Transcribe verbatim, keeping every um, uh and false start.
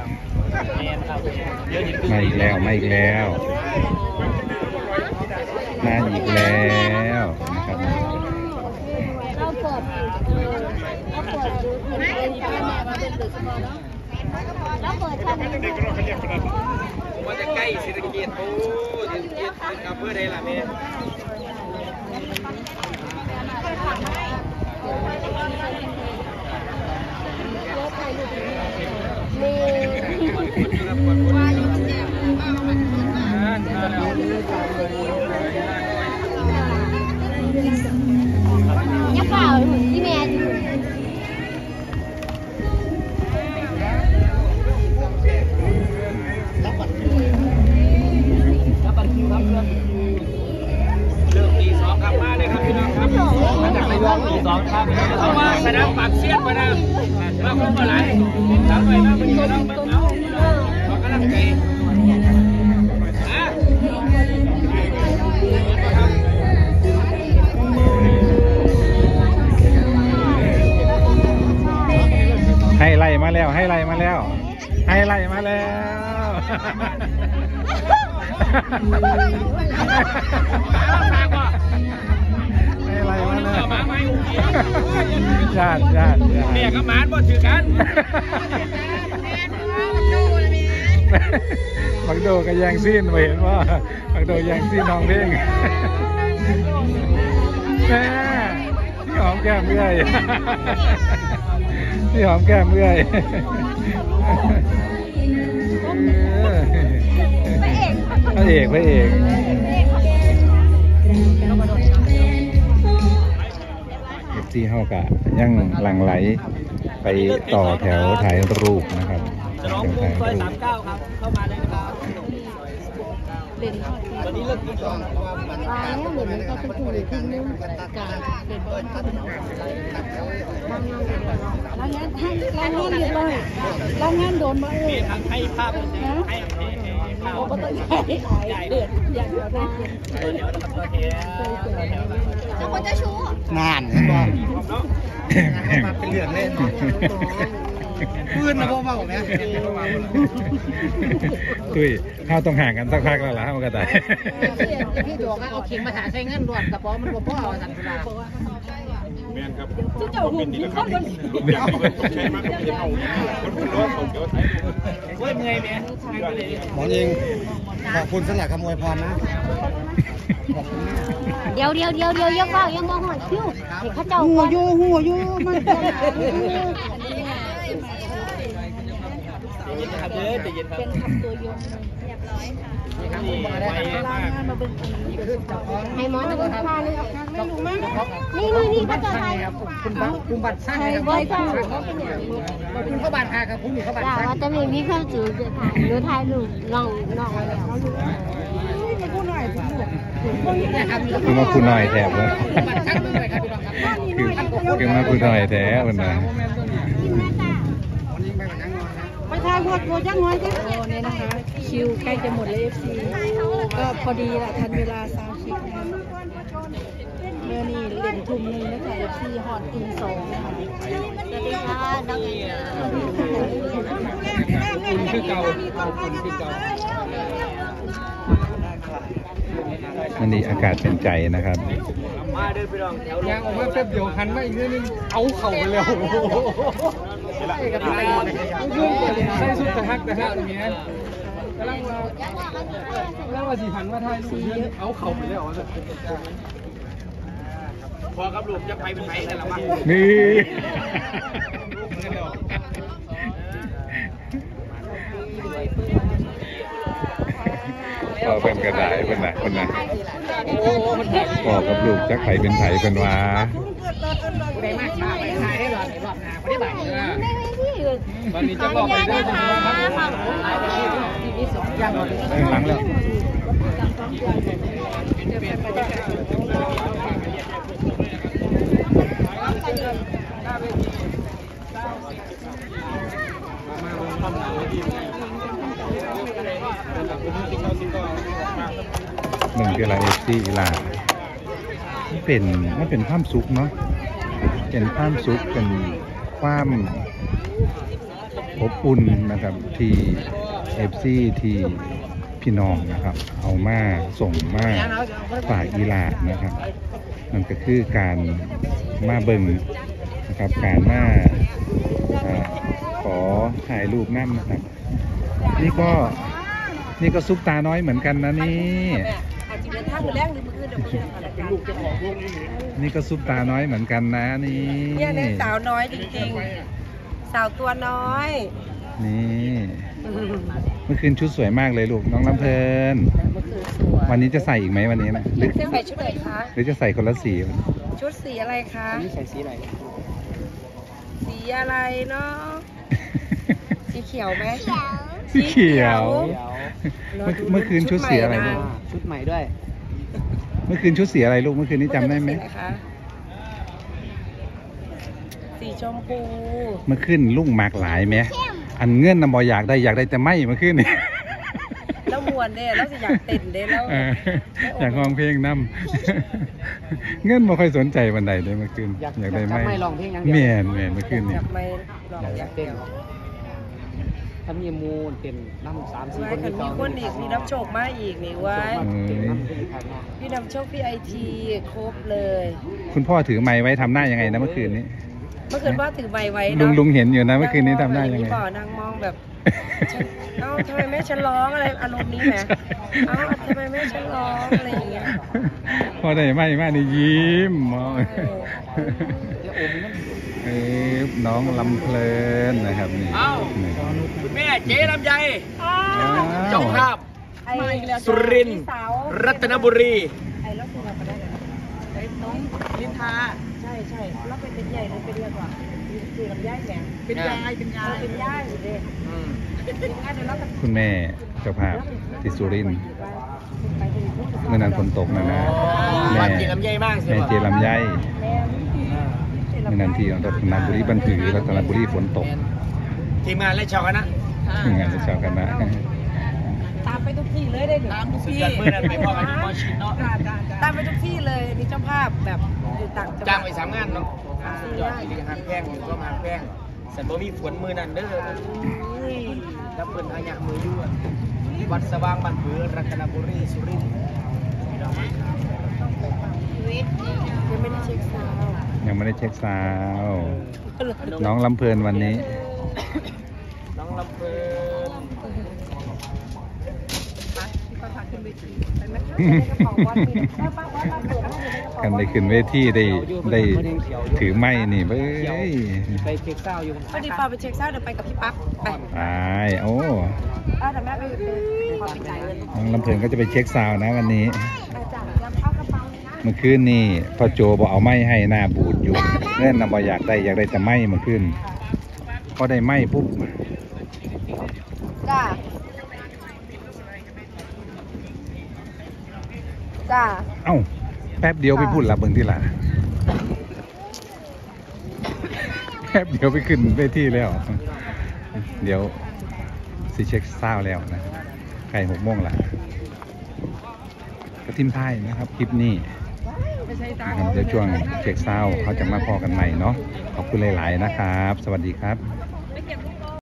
มาอีกแล้วมาอีกแล้วมาอีกแล้วนะครับเราเปิดเราเปิดดูเป็นแม่มาเป็นดึกก่อนเนาะแล้วเปิดทางนี้ผมว่าจะใกล้เศรษฐกิจโอ้เศรษฐกิจเป็นอำเภอใดล่ะแม่ยักษ์เปล่าที่แม่เริ่มตีสองครับมาเลยครับพี่น้องครับมาจากระยองตีสองครับเข้ามาสนามปากเสียดมานะมาคนมาหลายสามหน่วยมาเป็นตัวน้องมาเอาขอกำลังใจให้ไล่มาแล้วให้ไล่มาแล้วให้ไล่มาแล้วให้ไล่มาแล้วญาติญาติแม่กับหมานบ่ถือกันบักโดกับแยงซีนเห็นว่าบักโดแยงซีนน้องเพ่งแม่ที่หอมแก้มเมื่อยที่หอมแก้มเมื่อยพระเอกพระเอกเอฟซีเฮากะยังหลั่งไหลไปต่อแถวถ่ายรูปนะครับจะร้องวงซอยสามเก้าครับเข้ามาเลยนะครับวันนี้เลิกกินก่อนตายแล้วเหมือนมันก็คืออยู่ที่นู่นการเป็นบ้านแล้วงานแล้วงานเรียบร้อยแล้วงานโดนมาเออให้ภาพนะให้ภาพโอ้ก็ต้องใหญ่ใหญ่เดือดอย่างเดียวนะเดี๋ยวนะครับตัวเทียจะคนจะชู้นานเห็นบ่มาเป็นเรื่องเล่นปืนนะพ่อเบาไหมตุ้ยข้าวต้องห่างกันสักพักแล้วล่ะมันก็ได้พี่ดวงเอาเข็มมาหาใช้เงินด่วนกระป๋อมันบ่พอเอาสั่งสุราแม่นครับที่เจ้าหุ่นที่เขาเป็นใช้มากกับพี่เอาคนเป็นร้อยผมเดี๋ยวใช้เว้ยเมื่อยไหมหมอเองขอบคุณสลักขโมยพรนะเดี๋ยวเดี๋ยวเดี๋ยวเดี๋ยวยังว่ายังมองหัวคิ้วเห็นเขาเจ้าหัวอยู่หัวอยู่มันเป็นคำตัวยงเรียบร้อยค่ะให้หมอมาดูพาเลยนี่นี่นี่เขาจะทายคุณบัตรคุณบัตรสร้างให้ครับคุณเข้าบ้านค่ะครับคุณอยู่เข้าบ้านว่าจะมีมีเครื่องจูจะถ่ายดูถ่ายรูปลองลองอะไรเขาดูคือมาคุณหน่อยแถบเลยคือมาคุณหน่อยแถบมันนะไปทายหัวหัวจังหัวจังโอ้เนี่ยนะคะคิวใกล้จะหมดเลยเอฟซีก็พอดีละทันเวลาสามสิบนะเมื่อนี่เล่นทุ่มนึงนะคะเอฟซีฮอตตีสองนะคะสวัสดีค่ะน้องเอ๋คุณคือเก่าคุณคือเก่าวันนี้อากาศเป็นใจนะครับมาเดินไปลองแถวยางออกมาแป๊บเดียวหันมาอีกนิดนึงเอาเข่าไปเร็วใส่กับไทยใส่ชุดตะฮักตะฮักอย่างเงี้ยกำลังเรากำลังว่าสีหันมาไทยลูกเอาเข่าไปเร็วพอครับลูกจะไปเป็นไทยได้หรือเปล่านี่พอเป็นกระดาษเป็นไหนเป็นไหนพอกับลูกจักไผ่เป็นไผ่เป็นว้าได้มากมากไปขายได้หรอหรอหนาไม่ได้บ่ายวันนี้จะบอกไปได้ไหมยังหลังแล้วหนึ่งกีฬาเอฟซีกีฬาเป็นไม่เป็นความสุขเนาะเป็นความสุขเป็นความบอบอุ่นนะครับที่เอฟซีที่พี่น้องนะครับเอามาส่งมาฝากอีหลานะครับนั่นก็คือการมาเบิ่งนะครับการมาอ่าขอถ่ายรูปนั่นนะครับนี่ก็นี่ก็ซุปตาน้อยเหมือนกันนะนี่นี่ก็ซุปตาน้อยเหมือนกันนะนี่เนี่ยในสาวน้อยจริงๆสาวตัวน้อยนี่เมื่อคืนชุดสวยมากเลยลูกน้องลำเพลินวันนี้จะใส่อีกไหมวันนี้นะหรือใส่ชุดไหนคะหรือจะใส่คนละสีชุดสีอะไรคะนี่ใส่สีอะไรสีอะไรเนาะ สีเขียวไหมสีเขียวเดี๋ยวเมื่อเมื่อคืนชุดสีอะไรลูกชุดใหม่ด้วยเมื่อคืนชุดสีอะไรลูกเมื่อคืนนี้จำได้ไหมสีอะรคะสีชมพูเมื่อคืนลุงหมากหลายไหมอันเงื่อนนำบออยากได้อยากได้แต่ไม่เมื่อคืนนี่แล้วมวนเด้แล้วจะอยากเต้นเด้แล้วเอออยากร้องเพลงนำเงื่อนบ่ค่อยสนใจบันไดเลยเมื่อคืนอยากได้ไม่ไม่ลองเพลงอย่างเดียวเมียนเมียนเมื่อคืนอนี้ยากไม่ลองอยากเต้เต้นนถ้ามีมูลเต้นน้ำสามสี่ไว้คนคันมีคนอีกมีน้ำโชคมาอีกนี่ไว้เต้นน้ำเป็นทางนอกพี่น้ำโชคพี่ไอทีครบเลยคุณพ่อถือไม้ไว้ทำหน้ายังไงนะเมื่อคืนนี้เมื่อคืนว่าถือใบไว้ลุงเนาะลุงเห็นอยู่นะเมื่อคืนนี้ทำหน้ายังไงนั่มอนั่งมองแบบฉันเอ้าทำไมแม่ฉันร้องอะไรอารมณ์นี้แหมเอ้าทำไมแม่ฉันร้องอะไรอย่างเงี้ยพอได้ไม่มากนี่ยิ้มมองเดี๋ยวอมนั่นเอ้ยน้องลำเพลินนะครับนี่เอ้านี่คุณแม่เจ๊ลำไยอ้าวเจ้าภาพไอ้สุรินทร์พี่สาวรัตนบุรีไอ้แล้วคือเราไปได้ไงไอ้น้องลินทาใช่ใช่แล้วเป็นเป็นใหญ่หรือเป็นเล็กกว่าคือลำไยแหมเป็นยายเป็นยายเป็นย่ายอยู่ดิอืมเป็นย่ายเดี๋ยวเราจะคุณแม่เจ้าภาพที่สุรินทร์ไปถึงพุทธเมื่อนั้นฝนตกนะนะแม่บ้านเจ๊ลำไยมากใช่แม่ไหมเจลำไยแม่เมื่อนั้นที่รัตนบุรีบันผือรัตนบุรีฝนตกทีมงานและชาวคณะงานเช้ากันนะตามไปทุกที่เลยได้หนูตามทุกสุดที่ยอดเมื่อนั้นไปพ่อกันที่มอชินเนาะตามไปทุกที่เลยนี่เจ้าภาพแบบอยู่ต่างจังหวัดจ้างไปสามงานเนาะสุดยอดที่หักแพงอยู่ก็หักแพงสันบ่มีฝนมือนั่นเด้อดับเบิลอาญะมือยั่ววัดสว่างบ้านผือรัตนบุรีสุรินทร์ยังไม่ได้เช็คซาวด์ยังไม่ได้เช็คซาวด์น้องลำเพลินวันนี้น้องลำเพลินกันได้ขึ้นเวทีได้ได้ถือไม้นี่เบ้ยไปเช็คเศร้าอยู่พอดีปอไปเช็คซาวด์เดี๋ยวไปกับพี่ปั๊บไปตายโอ้อ้าวแต่แม่ไปไปขอไปจ่ายเงินน้องลำเพลินก็จะไปเช็คซาวด์นะวันนี้อาจารย์รับเข้ากระเป๋านะเมื่อคืนนี่พ่อโจบอกเอาไม้ให้หน้าบูดอยู่เงื่อนนำบออยากได้อยากได้แต่ไม้เมื่อคืนพอได้ไม้ปุ๊บจ้าจ้าเอ้าแป๊บเดียวไปพูดละเบิ่งที่ละแป๊บเดียวไปขึ้นเวทีแล้ว เดี๋ยวสิเช็คซาวด์แล้วนะใกล้หกโมงละกระทิมท้ายนะครับคลิปนี้นะครับเดี๋ยวช่วงเช็คซาวด์เขาจะมาพอกันใหม่เนาะขอบคุณหลายๆนะครับ สวัสดีครับ